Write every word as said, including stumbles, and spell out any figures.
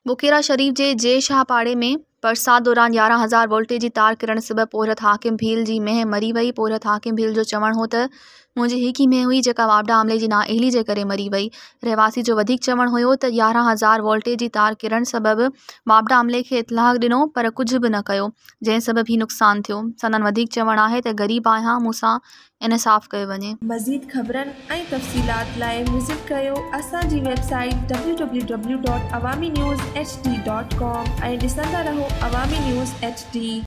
बुखेरा शरीफ जे जे शाह पाड़े में बरसात दौरान यारहं हज़ार वोल्टेज जी तार किरण सबबि पोरहत हाकिम भील जी मेंह मरी वई। पोरहत हाकिम भील जो चवणु हो त मुंहिंजी हिकु ई मेंह हुई जेका वापडा आमले जी नाअहली जे करे मरी वई। रहवासी जो वधीक चवणु हुयो त यारहं हज़ार वोल्टेज जी तार किरण सबबि वापडा आमले खे इतलाह ॾिनो पर कुझु बि न कयो, जंहिं सबबि ही नुक़सानु थियो। संदन वधीक चवणु आहे त ग़रीब आहियां, मूंसां इंसाफ़ कयो वञे। मज़ीद ख़बरनि ऐं तफ़सीलात लाइ विज़िट कयो असांजी website W W W dot Awami news H D dot com ऐं ॾिसंदा रहो अवामी न्यूज़ एच डी।